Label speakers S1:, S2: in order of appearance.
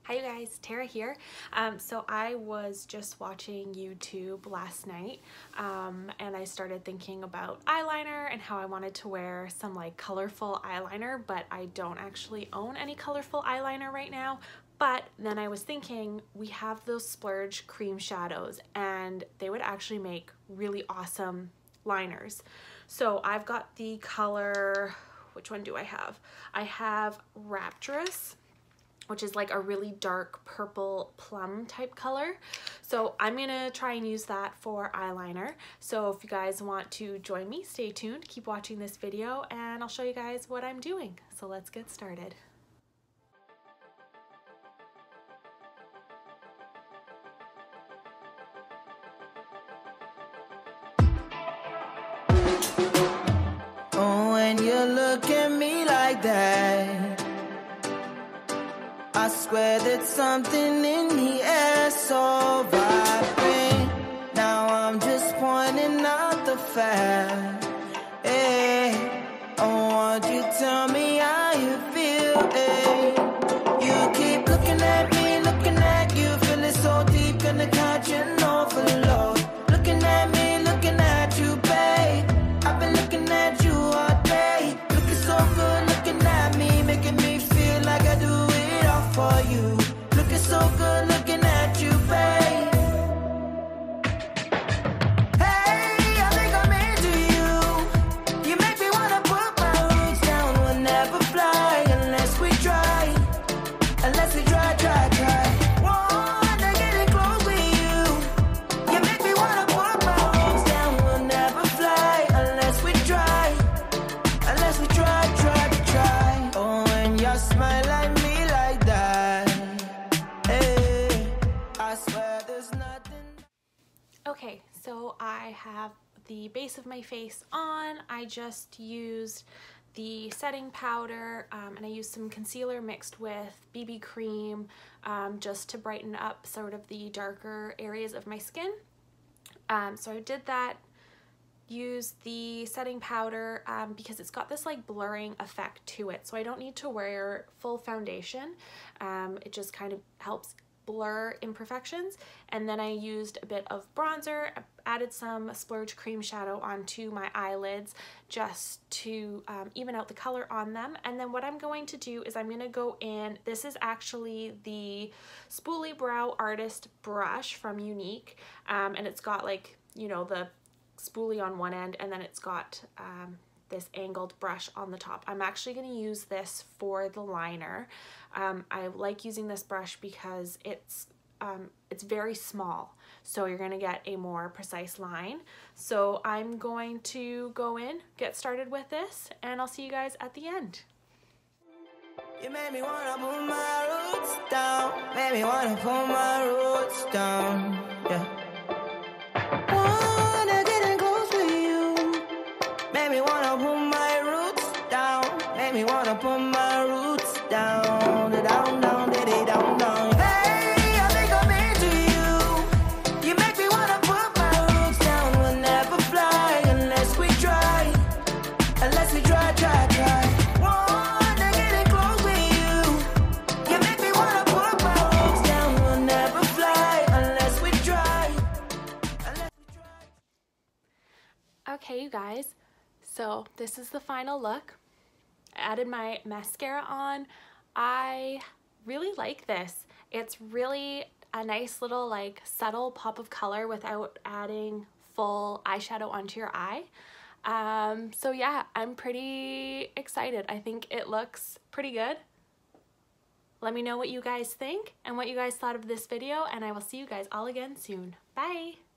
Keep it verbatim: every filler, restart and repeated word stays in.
S1: Hi you guys, Tara here. Um, so I was just watching YouTube last night um, and I started thinking about eyeliner and how I wanted to wear some like colorful eyeliner, but I don't actually own any colorful eyeliner right now. But then I was thinking we have those splurge cream shadows and they would actually make really awesome liners. So I've got the color, which one do I have? I have Rapturous, which is like a really dark purple plum type color. So I'm gonna try and use that for eyeliner. So if you guys want to join me, stay tuned, keep watching this video and I'll show you guys what I'm doing. So let's get started.
S2: Oh, when you look at me like that, I swear that something in the air so vibrant. Now I'm just pointing out the fact. Hey, I want you to tell me how you feel. Hey, you keep looking at me, looking at you, feeling so deep, gonna catch an overload. Looking at me, looking at you, babe. I've been looking at you all day. Looking so good, looking at me, making me feel like I do it all for you. Looking so good, looking at you, babe. Hey, I think I'm into you. You make me wanna put my roots down. We'll never fly unless we try. Unless we try, try, try. Wanna get in close with you. You make me wanna put my roots down. We'll never fly unless we try. Unless we try, try, try. Oh, when you smile at me like that, hey, I swear there's nothing.
S1: Okay, so I have the base of my face on. I just used the setting powder um, and I used some concealer mixed with B B cream um, just to brighten up sort of the darker areas of my skin. Um, so I did that, used the setting powder um, because it's got this like blurring effect to it. So I don't need to wear full foundation. Um, it just kind of helps blur imperfections. And then I used a bit of bronzer, added some splurge cream shadow onto my eyelids just to um, even out the color on them. And then what I'm going to do is I'm going to go in, this is actually the Spoolie Brow Artist brush from Unique, um, and it's got like, you know, the spoolie on one end and then it's got um, this angled brush on the top. I'm actually going to use this for the liner. Um, I like using this brush because it's um, it's very small, so you're going to get a more precise line. So I'm going to go in, get started with this, and I'll see you guys at the end.
S2: You made me wanna put my roots down. Made me wanna put my roots down. Yeah. Wanna get in close with you. Made me wanna put my roots down. Made me wanna put my roots down. Down, down, diddy, down, down. Hey, I think I'm into you. You make me wanna put my roots down. We'll never fly unless we try. Unless we try, try, try. Wanna get in close with you. You make me wanna put my roots down. We'll never fly unless we try. Unless we try.
S1: Okay, you guys, so this is the final look. I added my mascara on. I really like this. It's really a nice little like subtle pop of color without adding full eyeshadow onto your eye. Um, so yeah, I'm pretty excited. I think it looks pretty good. Let me know what you guys think and what you guys thought of this video, and I will see you guys all again soon. Bye!